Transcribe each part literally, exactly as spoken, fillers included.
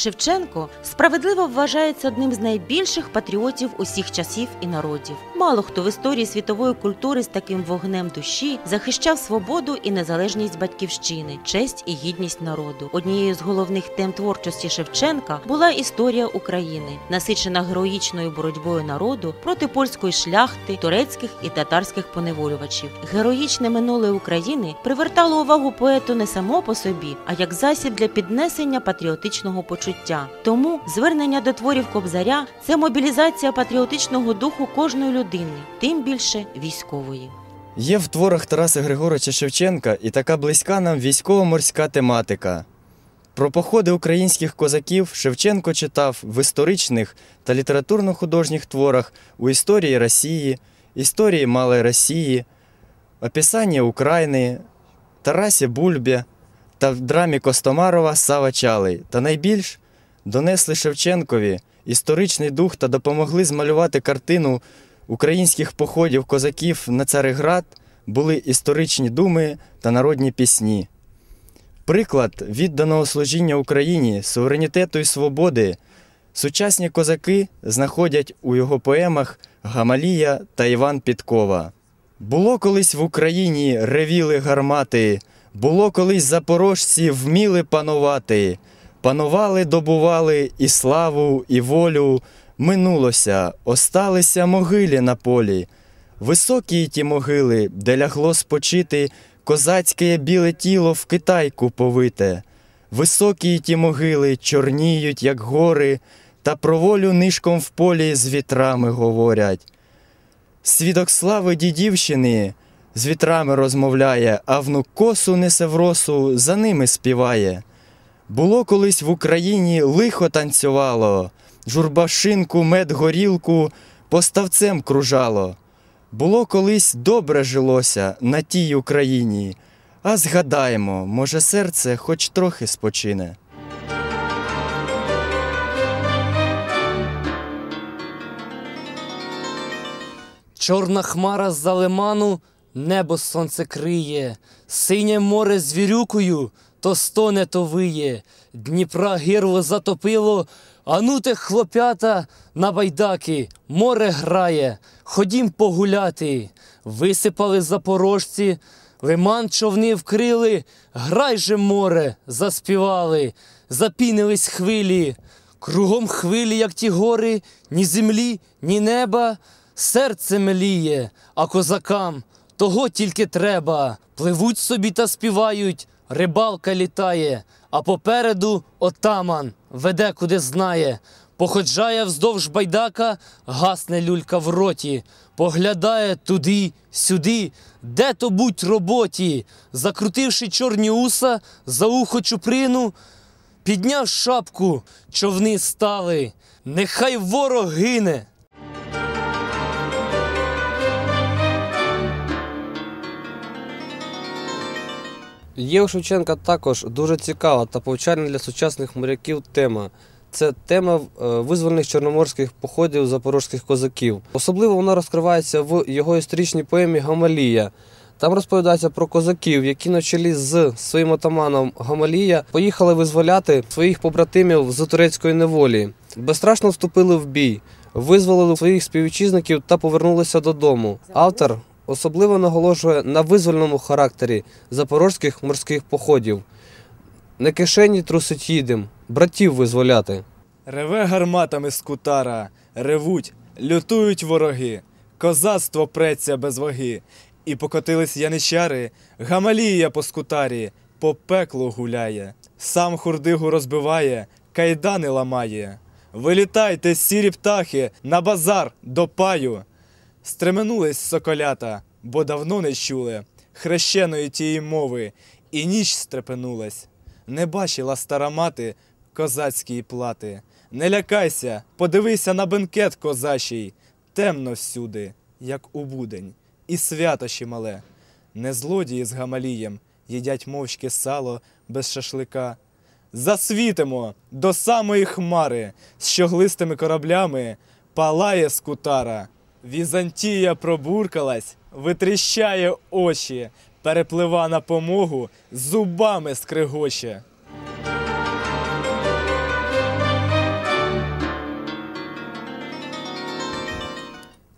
Шевченко справедливо вважається одним з найбільших патріотів усіх часів і народів. Мало хто в історії світової культури з таким вогнем душі захищав свободу і незалежність батьківщини, честь і гідність народу. Однією з головних тем творчості Шевченка була історія України, насичена героїчною боротьбою народу проти польської шляхти, турецьких і татарських поневолювачів. Героїчне минуле України привертало увагу поету не само по собі, а як засіб для піднесення патріотичного почуття. Тому звернення до творів Кобзаря – це мобілізація патріотичного духу кожної людини, тим більше військової. Є в творах Тараса Григоровича Шевченка і така близька нам військово-морська тематика. Про походи українських козаків Шевченко читав в історичних та літературно-художніх творах у «Історії Росії», «Історії Малої Росії», «Описання України», Тарасі Бульбі та в драмі Костомарова «Сава Чалий». Та найбільш донесли Шевченкові історичний дух та допомогли змалювати картину українських походів козаків на Цариград були історичні думи та народні пісні. Приклад відданого служіння Україні, суверенітету і свободи сучасні козаки знаходять у його поемах Гамалія та Іван Підкова. Було колись в Україні ревіли гармати, було колись запорожці вміли панувати, панували, добували і славу, і волю, минулося, осталися могилі на полі. Високі ті могили, де лягло спочити козацьке біле тіло в Китайку повите. Високі ті могили чорніють, як гори, та про волю нишком в полі з вітрами говорять. Свідок слави дідівщини з вітрами розмовляє, а внук косу несе в росу, за ними співає. Було колись в Україні лихо танцювало, журба шинку, мед, горілку поставцем кружало. Було колись добре жилося на тій Україні, а згадаємо, може серце хоч трохи спочине. Чорна хмара з-за лиману небо сонце криє, синє море з вірюкою то стоне, то виє, Дніпра гирло затопило, а ну те, хлопята, на байдаки, море грає, ходім погуляти. Висипали запорожці, лиман човни вкрили, грай же, море, заспівали, запінились хвилі. Кругом хвилі, як ті гори, ні землі, ні неба, серце мліє, а козакам того тільки треба. Пливуть собі та співають, рибалка літає, а попереду отаман веде, куди знає. Походжає вздовж байдака, гасне люлька в роті, поглядає туди, сюди, де то будь роботі. Закрутивши чорні уса, за ухо чуприну, підняв шапку, човни стали, нехай ворог гине. Є у Шевченка також дуже цікава та повчальна для сучасних моряків тема. Це тема визвольних чорноморських походів запорозьких козаків. Особливо вона розкривається в його історичній поемі «Гамалія». Там розповідається про козаків, які на чолі з своїм отаманом Гамалія поїхали визволяти своїх побратимів з турецької неволі. Безстрашно вступили в бій, визволили своїх співвітчизників та повернулися додому. Автор особливо наголошує на визвольному характері запорозьких морських походів. Не кишені трусить їдем, братів визволяти. Реве гарматами скутара, ревуть, лютують вороги, козацтво преться без ваги. І покотились яничари, Гамалія по скутарі, по пеклу гуляє. Сам хурдигу розбиває, кайдани ламає. Вилітайте, сірі птахи, на базар, до паю. Стременулись соколята, бо давно не чули хрещеної тієї мови, і ніч стрепенулась. Не бачила стара мати козацької плати. Не лякайся, подивися на бенкет козачий. Темно всюди, як у будень, і свято ще мале. Не злодії з Гамалієм їдять мовчки сало без шашлика. Засвітимо до самої хмари, з щоглистими кораблями палає скутара. Візантія пробуркалась, витріщає очі, переплива на помогу, зубами скригоче.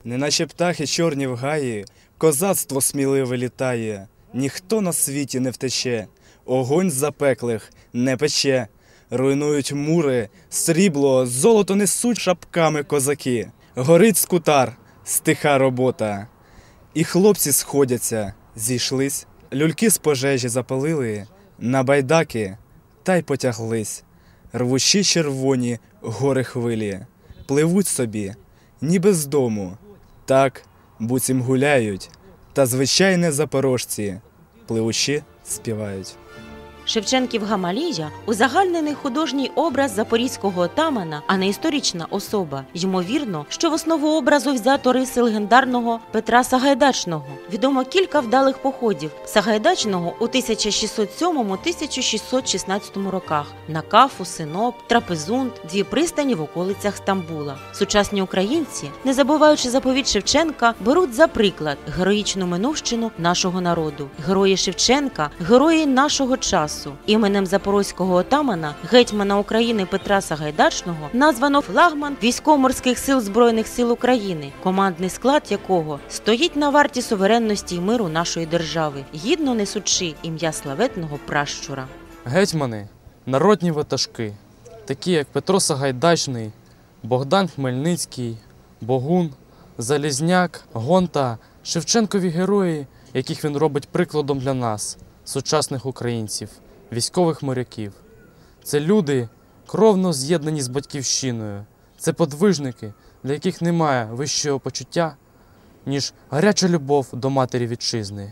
Неначе птахи чорні в гаї, козацтво сміливе літає, ніхто на світі не втече, огонь з запеклих не пече, руйнують мури, срібло, золото несуть шапками козаки, горить скутар, стиха робота, і хлопці сходяться, зійшлись, люльки з пожежі запалили, на байдаки та й потяглись, рвущі червоні гори хвилі, пливуть собі, ніби з дому, так, буцім гуляють, та звичайні запорожці, пливучи, співають. Шевченків Гамалія – узагальнений художній образ запорізького отамана, а не історична особа. Ймовірно, що в основу образу взято риси легендарного Петра Сагайдачного. Відомо кілька вдалих походів Сагайдачного у тисяча шістсот сьомому - тисяча шістсот шістнадцятому роках на Кафу, Синоп, Трапезунд, дві пристані в околицях Стамбула. Сучасні українці, не забуваючи заповіт Шевченка, беруть за приклад героїчну минувщину нашого народу. Герої Шевченка – герої нашого часу. Іменем запорозького отамана, гетьмана України Петра Сагайдачного, названо флагман Військово-морських сил Збройних сил України, командний склад якого стоїть на варті суверенності й миру нашої держави, гідно несучи ім'я славетного пращура. Гетьмани – народні ватажки, такі як Петро Сагайдачний, Богдан Хмельницький, Богун, Залізняк, Гонта, Шевченкові герої, яких він робить прикладом для нас, сучасних українців, військових моряків. Це люди, кровно з'єднані з батьківщиною. Це подвижники, для яких немає вищого почуття, ніж гаряча любов до матері вітчизни.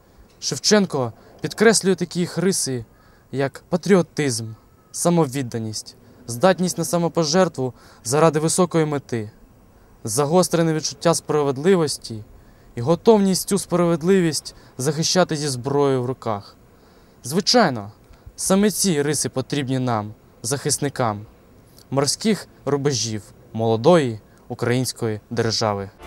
Шевченко підкреслює такі їх риси, як патріотизм, самовідданість, здатність на самопожертву заради високої мети, загострене відчуття справедливості і готовність цю справедливість захищати зі зброєю в руках. Звичайно, саме ці риси потрібні нам, захисникам, морських рубежів молодої української держави.